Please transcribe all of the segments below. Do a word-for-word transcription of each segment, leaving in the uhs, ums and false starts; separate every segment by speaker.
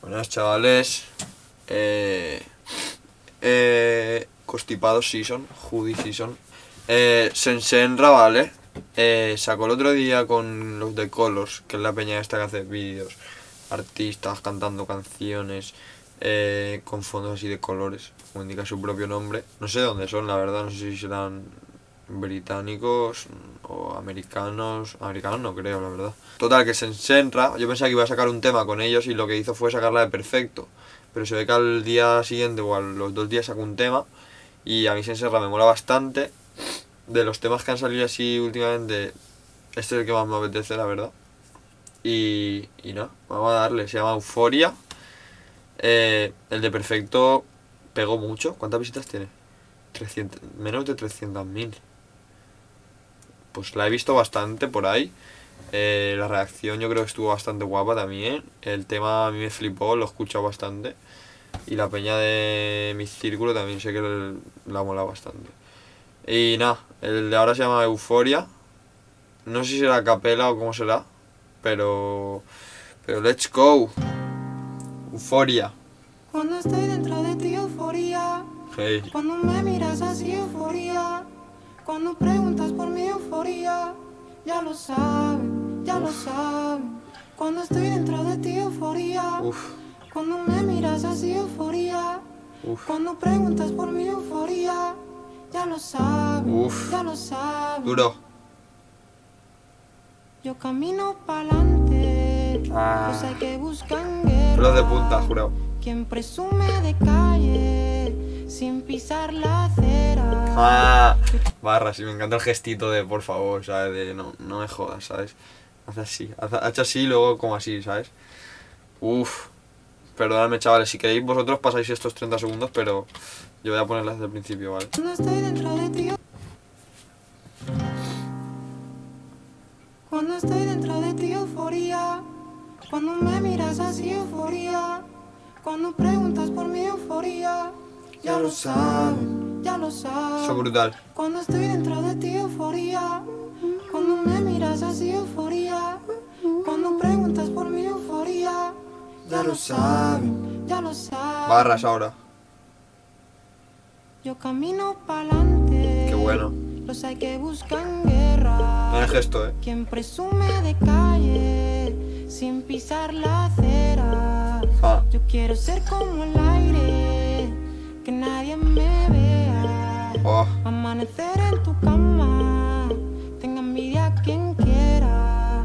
Speaker 1: Buenas chavales, eh, eh, Constipado Season, Hoodie Season, eh, Sensenra, ¿vale? Eh, sacó el otro día con los de Colors, que es la peña esta que hace vídeos, artistas cantando canciones, eh, con fondos así de colores, como indica su propio nombre. No sé de dónde son, la verdad, no sé si serán británicos o americanos. Americanos no creo, la verdad. Total, que Sensenra, yo pensaba que iba a sacar un tema con ellos y lo que hizo fue sacarla de Perfecto, pero se ve que al día siguiente o a los dos días sacó un tema. Y a mí Sensenra me mola bastante. De los temas que han salido así últimamente, este es el que más me apetece, la verdad. Y, y no, vamos a darle, se llama Euforia. eh, El de Perfecto pegó mucho. ¿Cuántas visitas tiene? trescientos, menos de trescientos mil. Pues la he visto bastante por ahí. eh, La reacción yo creo que estuvo bastante guapa también. El tema a mí me flipó, lo he escuchado bastante. Y la peña de mi círculo también sé que la mola bastante. Y nada, el de ahora se llama Euforia. No sé si será a capela o cómo será, pero... Pero let's go. Euforia.
Speaker 2: Cuando estoy dentro de ti, euforia.
Speaker 1: Hey.
Speaker 2: Cuando me miras así, euforia. Cuando preguntas por mi euforia. Ya lo saben, ya lo saben. Cuando estoy dentro de ti, euforia.
Speaker 1: Uf.
Speaker 2: Cuando me miras así, euforia.
Speaker 1: Uf.
Speaker 2: Cuando preguntas por mi euforia. Ya lo saben,
Speaker 1: Uf.
Speaker 2: ya lo saben.
Speaker 1: Duro.
Speaker 2: Yo camino pa'lante.
Speaker 1: Ah.
Speaker 2: Pues hay que buscan guerra.
Speaker 1: Pelos de punta, jurado.
Speaker 2: Quien presume de calle sin pisar la acera.
Speaker 1: Ah, barras, y me encanta el gestito de por favor, ¿sabes? De no, no me jodas, ¿sabes? Hace así, ha hecho así y luego como así, ¿sabes? Uf. Perdonadme chavales, si queréis vosotros pasáis estos treinta segundos, pero yo voy a ponerlas desde el principio, ¿vale?
Speaker 2: Cuando estoy dentro de ti. Cuando estoy dentro de ti, euforia. Cuando me miras así, euforia. Cuando preguntas por mi euforia. Ya lo saben, ya lo saben.
Speaker 1: Eso es brutal.
Speaker 2: Cuando estoy dentro de ti, euforia. Cuando me miras así, euforia. Cuando preguntas por mi euforia. Ya lo saben, ya lo saben.
Speaker 1: Barras ahora.
Speaker 2: Yo camino pa'lante.
Speaker 1: Qué bueno.
Speaker 2: Los hay que buscan guerra.
Speaker 1: No es gesto, eh.
Speaker 2: Quien presume de calle sin pisar la acera.
Speaker 1: Ah.
Speaker 2: Yo quiero ser como el aire, que nadie me vea.
Speaker 1: Oh.
Speaker 2: Amanecer en tu cama, tenga envidia quien quiera.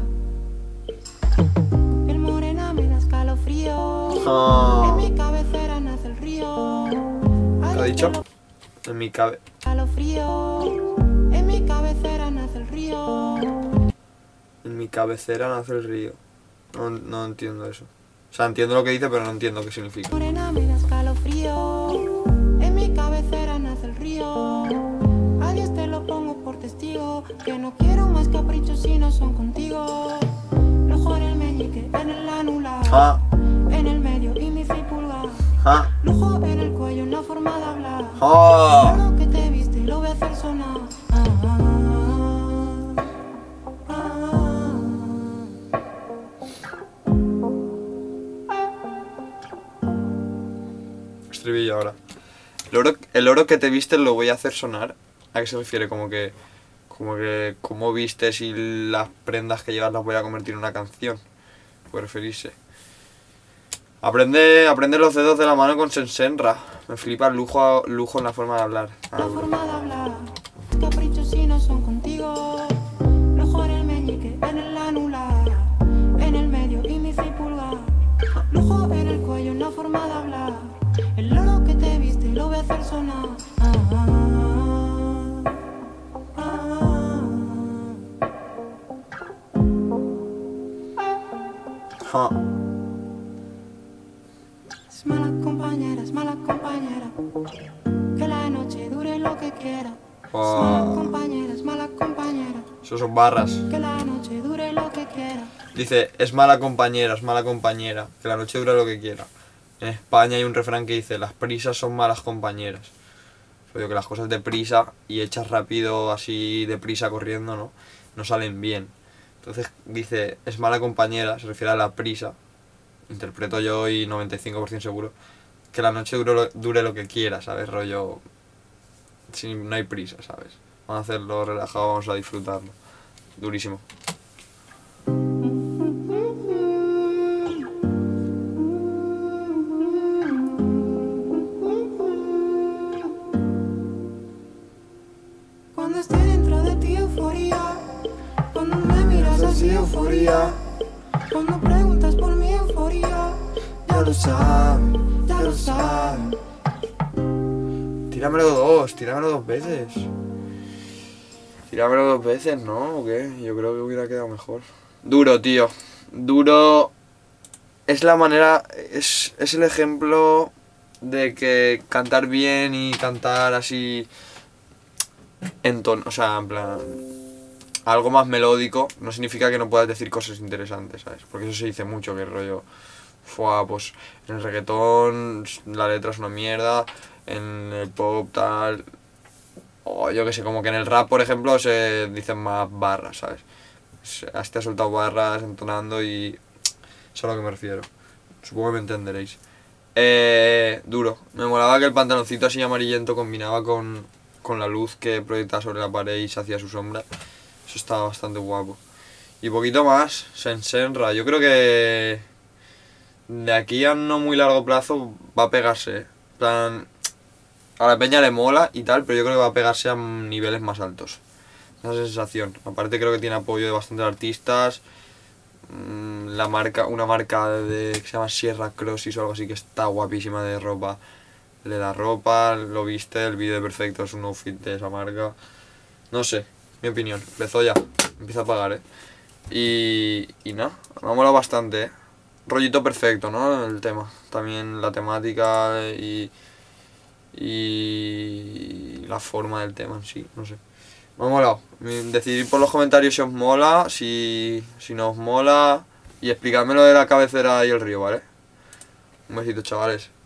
Speaker 2: Piel morena me da escalofrío.
Speaker 1: Oh.
Speaker 2: En mi cabecera nace el río.
Speaker 1: ¿Qué ha dicho? En mi cabe...
Speaker 2: Escalofrío. En mi cabecera nace el río.
Speaker 1: En mi cabecera nace el río. No, no entiendo eso. O sea, entiendo lo que dice, pero no entiendo qué significa.
Speaker 2: Morena me da escalofrío. En mi cabecera nace el río. A Dios te lo pongo por testigo, que no quiero más caprichos si no son contigo. Lo ojo en el meñique, en el anular.
Speaker 1: Ah.
Speaker 2: En el medio índice y pulgar.
Speaker 1: Ah.
Speaker 2: Lujo en el cuello, en la forma de hablar.
Speaker 1: Oh.
Speaker 2: Lo que te viste lo voy a hacer sonar. Ah, ah, ah.
Speaker 1: Estribillo ahora. El oro, el oro que te viste lo voy a hacer sonar. ¿A qué se refiere? Como que... Como que... Cómo vistes y las prendas que llevas las voy a convertir en una canción. Puede referirse. Aprende, aprende los dedos de la mano con Sensenra. Me flipa el lujo, lujo en la forma de hablar. Ah,
Speaker 2: La forma de hablar, caprichos si no son contigo. Lo ojo en el meñique, en el anular. En el medio, índice y pulgar. Lujo en el cuello, en la forma de hablar. El oro que te viste lo voy a hacer sonar. Ah, ah, ah.
Speaker 1: ja.
Speaker 2: Es mala compañera, es mala compañera. Que la noche dure lo que quiera. Es mala
Speaker 1: Oh.
Speaker 2: compañera, es mala compañera.
Speaker 1: Eso son barras.
Speaker 2: Que la noche dure lo que quiera.
Speaker 1: Dice, es mala compañera, es mala compañera. Que la noche dura lo que quiera. En España hay un refrán que dice, las prisas son malas compañeras. Digo que las cosas deprisa y hechas rápido, así deprisa corriendo, ¿no? No salen bien. Entonces dice, es mala compañera, se refiere a la prisa. interpreto yo y noventa y cinco por ciento seguro, que la noche dure lo, dure lo que quiera, ¿sabes? Rollo, si no hay prisa, ¿sabes? Vamos a hacerlo relajado, vamos a disfrutarlo. Durísimo.
Speaker 2: Cuando estoy dentro de ti, euforía. Cuando me miras así, euforía. Cuando preguntas por mi euforía. Ya lo sabes, ya lo sabes.
Speaker 1: Tíramelo dos, tíramelo dos veces. Tíramelo dos veces, ¿no? ¿O qué? Yo creo que hubiera quedado mejor. Duro, tío. Duro. Es la manera. Es, es el ejemplo de que cantar bien y cantar así. En tono. O sea, en plan. Algo más melódico no significa que no puedas decir cosas interesantes, ¿sabes? Porque eso se dice mucho, que el rollo. Fua, pues en el reggaetón la letra es una mierda. En el pop tal. O yo que sé, como que en el rap, por ejemplo, se dicen más barras, ¿sabes? Este ha soltado barras entonando y... Eso es a lo que me refiero. Supongo que me entenderéis. Eh, duro. Me molaba que el pantaloncito así amarillento combinaba con, con la luz que proyectaba sobre la pared y se hacía su sombra. Eso estaba bastante guapo. Y poquito más, Sensenra. Yo creo que... De aquí a no muy largo plazo va a pegarse, ¿eh? En plan... A la peña le mola y tal, pero yo creo que va a pegarse a niveles más altos. Esa sensación. Aparte creo que tiene apoyo de bastantes artistas. La marca, una marca de, que se llama Sierra Crossis o algo así, que está guapísima de ropa. Le da ropa, lo viste, el vídeo perfecto es un outfit de esa marca. No sé, mi opinión. Empezó ya, empieza a pagar, eh. Y, y nada, me ha molado bastante, eh. Rollito perfecto, ¿no? El tema. También la temática y... Y la forma del tema en sí, no sé. Me ha molado. Decidid por los comentarios si os mola, si, si no os mola. Y explicadme lo de la cabecera y el río, ¿vale? Un besito, chavales.